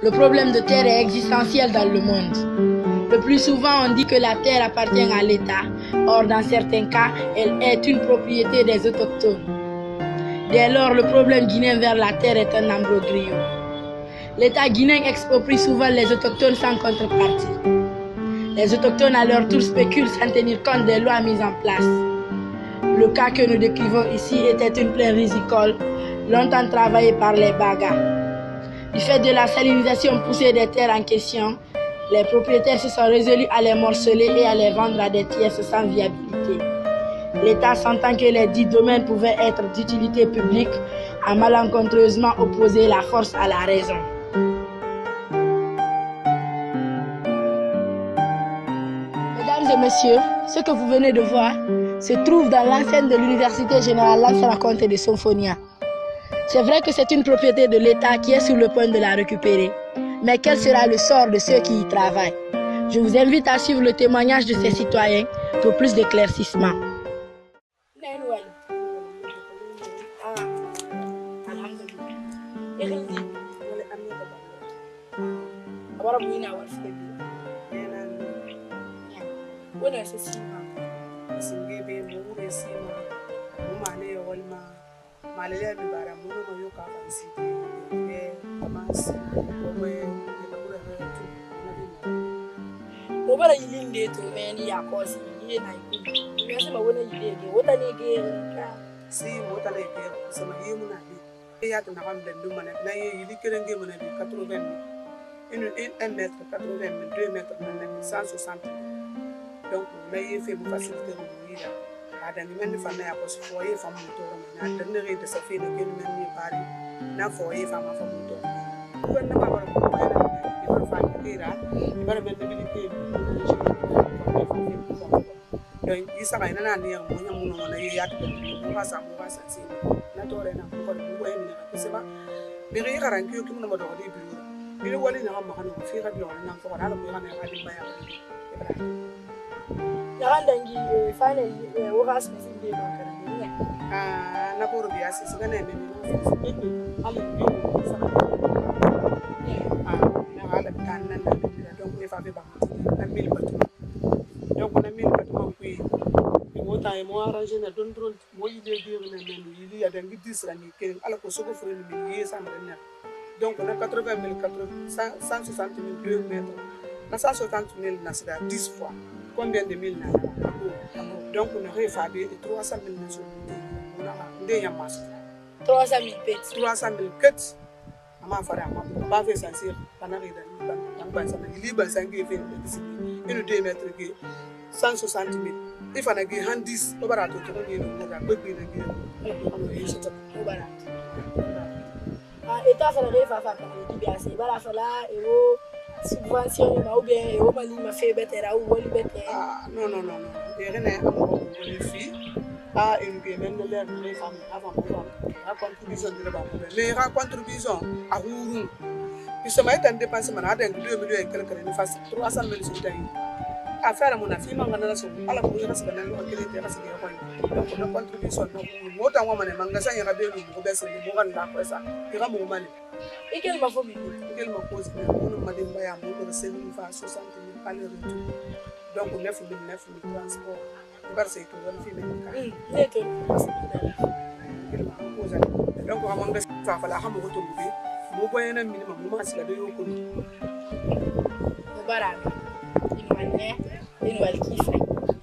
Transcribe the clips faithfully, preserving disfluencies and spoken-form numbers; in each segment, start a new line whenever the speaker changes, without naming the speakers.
Le problème de terre est existentiel dans le monde. Le plus souvent, on dit que la terre appartient à l'État. Or, dans certains cas, elle est une propriété des autochtones. Dès lors, le problème guinéen vers la terre est un ambroglio. L'État guinéen exproprie souvent les autochtones sans contrepartie. Les autochtones, à leur tour, spéculent sans tenir compte des lois mises en place. Le cas que nous décrivons ici était une plaine risicole, longtemps travaillée par les Bagas. Du fait de la salinisation poussée des terres en question, les propriétaires se sont résolus à les morceler et à les vendre à des tiers sans viabilité. L'État, sentant que les dix domaines pouvaient être d'utilité publique, a malencontreusement opposé la force à la raison. Mesdames et messieurs, ce que vous venez de voir se trouve dans l'enceinte de l'Université Générale Lansana-Conté de Somphonia. C'est vrai que c'est une propriété de l'État qui est sur le point de la récupérer. Mais quel sera le sort de ceux qui y travaillent? Je vous invite à suivre le témoignage de ces citoyens pour plus d'éclaircissements.
Malaya bi bara muno ma yo ka fansi e amansi o me e ka bura na tu na bi
mo bara yilinde to meni ya kosi ye na iku me se ma wona yilege wota ne ge ka
si wota le ge se ma yemu na bi e ya to na kam den du mana na ye yili kerenge mana bi quatre-vingts mille une un mètre quatre-vingts mille deux mètres na cent soixante donc na ye fait bu facilité mo yira ada ni men fa na ya ko foyer fa mu to na dan ne de sa fe de ken men ni bari na foyer fa ma fa mu to ko na ma wara ko na ni ba fa ni ra ni ba men de ni ke donc isa ga na ni mo nya mu no na ye ya to mo ba sa mo ba sa si na to re na ko ko mo en ni ko se ba bi ri garan ki yo ki mo ma do di bi bi wali na ma kan ko fi ga bi na ko na ko ga na ga di ba ya
yarandangi finally woga specific day no kana ne
ah na boro biya si sigana me ne amu bi sa ah na ala tan nan na donc e fa be ba na mil batu donc na mil batu ko yi mo ta e mo arranger na don don mo yi de de na men yi ya dangi dix la ni ken ala ko soko fure ni yi sa na donc na quatre-vingts mille cent soixante mille deux mètres na cent soixante mille na sida dix fois. Combien de mille nana donc on aurait fait trois cent mille sur on a des yamas
trois cent mille pets
trois cent mille quêtes ama fara ama pas fait sentir pendant que dans dans ça il libre cinq fait une deux mètres que cent soixante mille il faut na que handis au barato to ni no ga bebi na que on est c'est au barato
ah état fa na fa fa ka ni bi assez bala fa la et subvention ma ou bien o mali ma fait betera ou woli betera
ah non non non non et rien à mo les filles ah une bien même l'air les femmes avant avant la contribution de la mais la contribution à rourou il se met en dépense man a deux millions et quelques ne fasse trois cent mille sur taille à faire mon affaire man na so ala ko yara sa nan lo kele te rasa ya ko donc la contribution no mo ta wa man mangasa ya be lu ko be se mo kan la ko sa ira mo mali
ikel ma fomi
ikel ma cause mo ma dem baya mo ko se ni fa soixante mille aller retour donc neuf mille neuf mille transport bar se to won fi men ka
neto
donc ko amon be fa fa la xam ko to bi mo boyena minimum mo ma sila do yo ko
mo barame in wanne in wal kifa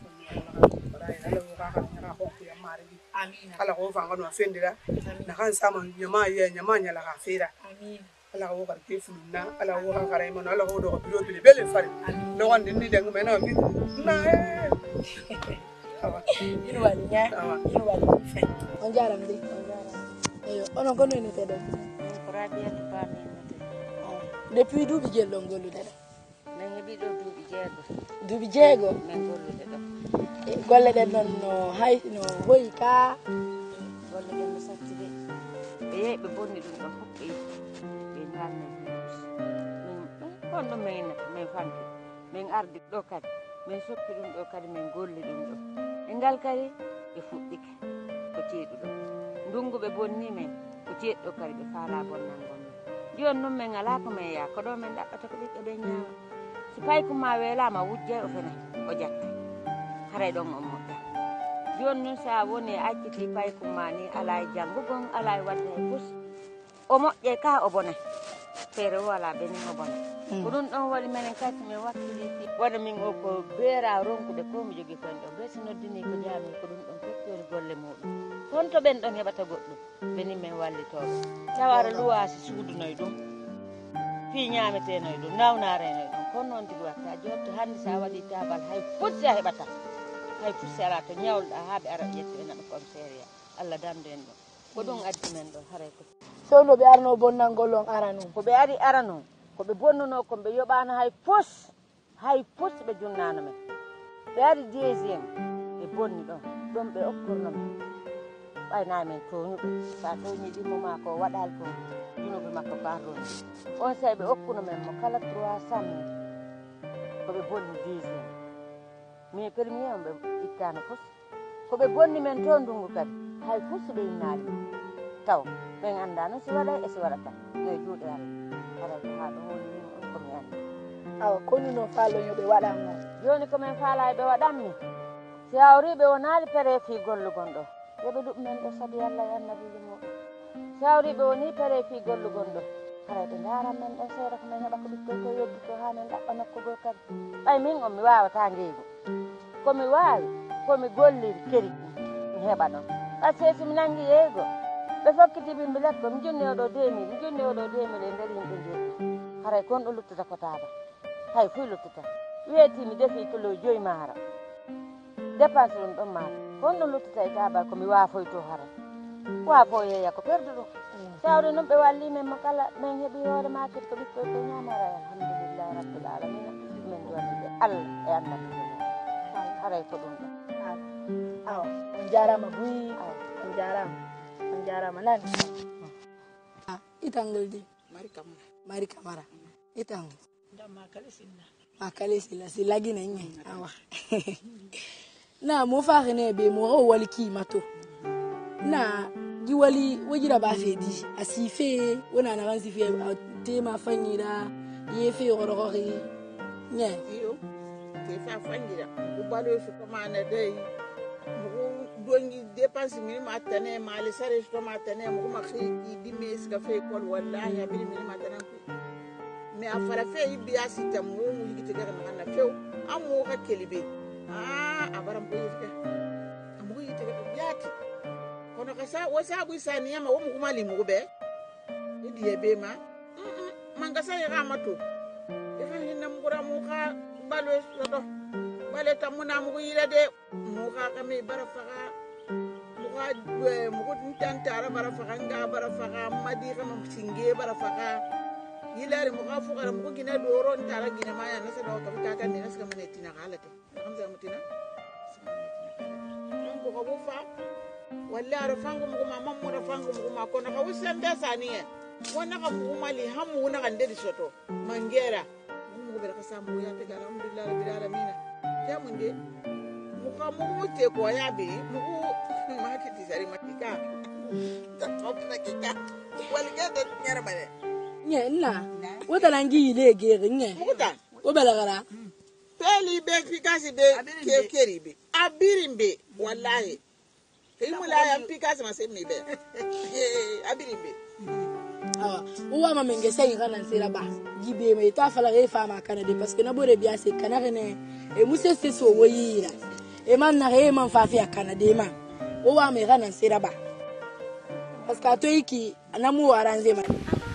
ala ko fa ngano fendira na kan sama nyama ye nyama nyala ka fera
amin
ala ko ka ke funna ala ko ka kare man ala ko do ko bilo bele fare no wan ni deng me na bi na
in wali nya in wali kifa on jaram de on jaram eyo ono gono ne te do
ko radio to ba me
depuis duubi jello ngolu dada
men hebi do duubi jeego
duubi jeego
men gollu de do
e golle den non no hay no hoyi ka
golle den satti de e be bonni dum do hobbe be nanne men on no men men famdi men ardi do kadi men soppi dum do kadi men golli dum do e ngal kadi be fuddike ko teedu do ndungu be bonni men ko teeddo kadi be faala bonnan gon jon non men ala ko men ya ko do men dabbata ko ɓiɓɓe ɓe ñaawa si pay ko ma welama wujjay o fene o jatta haray ɗon on moƴƴa joni noon sa woni acciti pay ko ma ni ala e janngugon ala e wadde e pus o moƴƴe ka o bone feere wala ɓeni o bone ko ɗum ɗon waɗi menen kadi min wakkiliti waɗa min o ko beera ronkude ko mi jogui kon ɗo be so noddini ko jaami ko ɗum ɗon feccori golle muɗum toon to ɓen ɗon heɓata goɗɗum ɓeni men wallitoɓe tawara luwasi suudunoye ɗum fi ñametenoye ɗum nawnarenoye ɗum kono noon tigi watta jotto hande sa waɗi tabal hay futti a heɓata hay futti ala to ñawloɗa ha ɓe ara ƴetti ɓe naɗa commissaria Allah damdu en ɗum ko ɗum addi men ɗo haray ko
sowno ɓe arno bonnalngol on ara noon
ko ɓe ari ara noon ko ɓe bonnuno ko ɓe yoɓano hay pos hay pos ɓe junnano men ɓe ari deuxiéme ɓe bonni ɗon ɗon ɓe okkurno men ɓayna men toñuɓe sa toñi ɗimmo ma ko waɗal ko junuɓe makko parloni on say ɓe okkuno men mo kala trois cent mille koɓe bonni deuxiéme mais premier on ɓe ittano pos koɓe bonni men to ndungu kadi hay pos ɓe innali taw ɓen anda noon si waɗay e si waɗata no e juuɗe Allah haray ko ha ɗum woni min on komi andi
awa koni noon faaloño ɓe waɗan noon
joni komin faala ɓe waɗanmi si hawriɓe wonali pere fi gollugon ɗo yoɓe ɗuɓ men ɗo saabi Allah e annabijo muɗum si hawriɓe woni pere fi gollugon ɗo haray ɓe daran men ɗon seeɗa ko min heɓa ko ɓikkon ko yoddi ko ha min ɗaɓɓa nokkugol kadi ɓay min on mi wawata ngeygu komi wawi komi golliri keri mi heɓa ɗon par ce que somi nanggui yeygo ɓe fokkiti bimbi lekko mi junni oɗo deux mille mi junni oɗo deux mille e nder yimɓe jeeɗi haray kon ɗo luttata ko taaba hay fuy luttata wiyeti mi defi kilo joyi maaro dépense ɗum ɗon maaro kon ɗo luttata e taabal komi waafoy to haray waafo yeeya ko perdu ɗum sawde noon ɓe walli men mo kala min heeɓi hoore makit ko ɓikkoy ko ñamara alhamdulillahi rabbil alamina min jonni Allah e annabijo mum haray ko ɗum ɗon
awa on jarama buyi on jarama on jarama nani itangel di
mari kamara
mari kamara itang
nda makale silla
makale silla silla gina nge awa na mo faxene be mo o wali ki mato na gi wali wajira ba fe di asife wona na gansi fe tema fanyira ye fe gorogori nye
iyo te fa fanyira u balo su ko mana dai mu dongi dépense mi ma tane ma le sare sto ma tane mu ma xi di mes ka fe kol wallahi abiri mi ma tane ko me afara fe bi asita mu mu yigite ga na na fe amu ka kelibe ah abaram ko yite amu yite ga yati kono ka sa wasa bu sani ma wo mu kuma limu be idi ebe ma manga sa ya mato e fa hinna mu gura mu ka balo sto bale tamuna mu yire de mu ka ka me barafaga mu ka mu ko tantara barafaga nga barafaga madi ka mu singe barafaga yilare mu ka fuga mu ko gina doro ntara gina ma ya nasa do ka ka kan ne nasa ka tina halate kam sa mutina ko ko bu fa walla rafangu mu ma mammu rafangu mu ma ko na ka wusembe saniye wona ka mu mali hamu na kan de soto mangera mu be ka samu ya te alhamdulillah rabbil alamin ya munde mu ka mu te ko ya bi mu ma ke ti sari matika ta top na kika wal ga da nyara bare
nye na wota nangi ile gere nye
muta
o belagara
peli be fikasi be ke keribe abirimbe wallahi himula ya fikasi masemi be abirimbe
awa uwa ma menge sai kana sera ba gibe me ta fala e fama kana de parce que na bore bia se kana rene e musse se so woyira e man na e man fa fi kana de ma uwa me kana sera ba parce que to yiki anamu aranze ma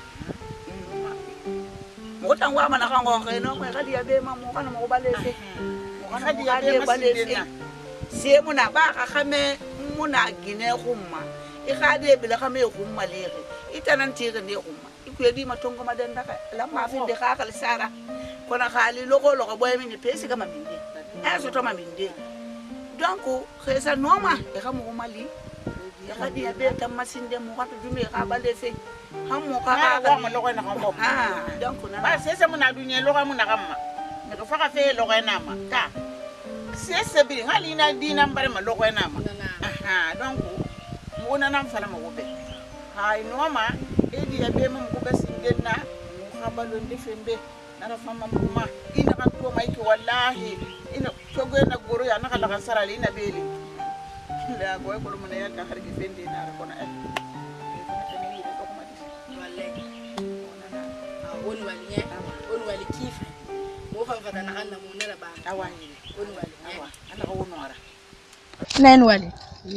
mo tangwa mana kango keno ko kadi ya be ma mo kana mo balese mo kana kadi ya be balese se muna ba ka khame muna gine khumma e khade bila khame khumma lere itanan tire ne khumma ikuyedi matongo madenda ka la ma fi de ka kala sara kona khali loko loko boy mi pesi kama minde aso to ma minde donc khesa noma e khamu mali ya khadi ya be tam masinde mo ka jume ka balese hammo ka ka ma loko na hammo ah donc na ba sese muna dunye loko muna kamma ne ko faka fe loko na ma ka sese bi ngali na dina mbare ma loko na ma aha donc mo na nam fala ma wobe hay noma edi ya be mo ko besi
genna mukhabalo ndifembe nara fama muma ina kan to mai ki wallahi ina togo na goro ya naka la sarali ina beli la goy ko mun ya ka hargi fendi nara kona el
wallahi on wali ne on wali kifa mo fa fata na kan na mun la ba
awani
on wali
awa ana ko wonora
nen wali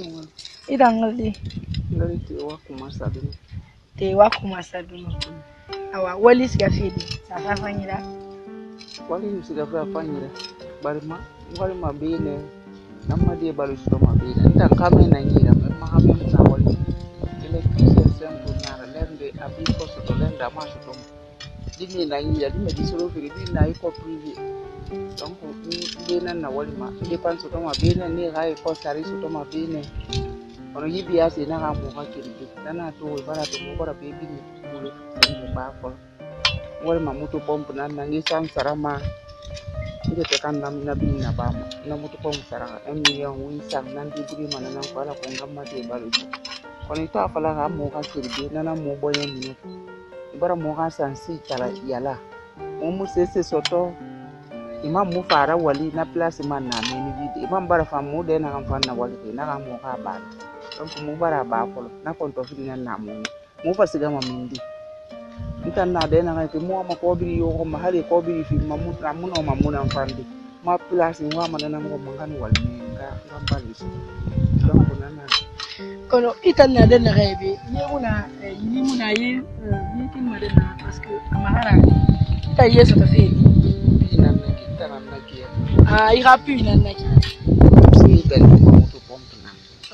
idan ngali
ngali te wa kuma sabini
te wa kuma sabini awa wali siga fidi safa fanyira
wali siga fa fanyira barma wali mabine namma de balu so mabine nta kame na nyira ma kame na wali ile kise sembu na lende abi ko so lenda ma so dimi na nyira dimi di solo firi di na iko privé donc bina na wali ma dépense to mabine ni ga ko sari so to mabine ono yibi ase na ga mo ka kirbi dana to bara to mo bara be bi ni bulu sembu ba ko wali ma mutu pompe na nangi sang sarama ide te kan nam na bi na ba na mutu pompe sarama un million wi sang nan di buri mana nan ko ala ko ngamma de balu kono ita fala ga mo ka kirbi nana mo boyen ni bara mo ka sansi tala yala mo mu sese soto imam mu fara wali na place man na meni vide imam bara fam mu de na kan fan na wali na ga mo ka ba donc mu bara ba ko na kon to fi na mo mu fasiga ma mindi ntan na de na ke mo ma ko bi yo ko ma hali ko bi fi ma mu na mu no ma mu na fandi ma place wa ma na mo ma kan wali nga ngam bali so donc na na
kono itan na de na rebe ni muna ni muna yi ni tin ma de na parce que amahara ta yeso ta fe
na na kita na na ke
ah i rapi na na ki
si ben mo to pompe na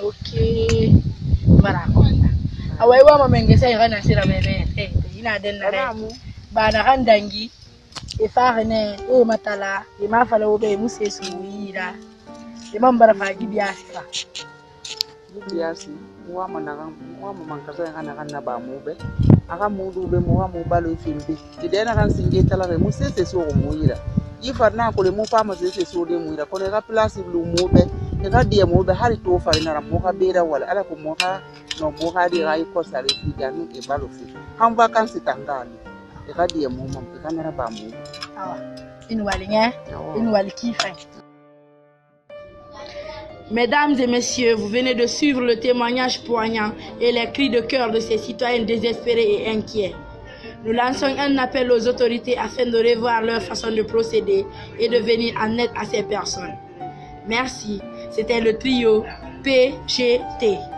okay bara ko awai wa ma menge sai kana sira bebe eh ina den na re ba na kan dangi e fa ne e matala e ma fala wo be musse su yira e man bara fa gibi asifa
gibi asi wa ma na kan wa ma man kasa kana kan na ba mu be aka mu du be mu wa mu balo filbi ti de na kan singe tala re musse se su ko mu yira yi farna ko le mu fa ma se se su de mu yira ko ne ka place lu mu be e ka die mu be hari to farina ra mu ka be ra wala ala ko mu ka no mo ka di rai ko sare fi ganu e balo fi han vacances tangani e ka di mo mam e kana ba mo
awa in wali nga in wali kifa. Mesdames et messieurs, vous venez de suivre le témoignage poignant et les cris de cœur de ces citoyens désespérés et inquiets. Nous lançons un appel aux autorités afin de revoir leur façon de procéder et de venir en aide à ces personnes. Merci. C'était le trio P G T.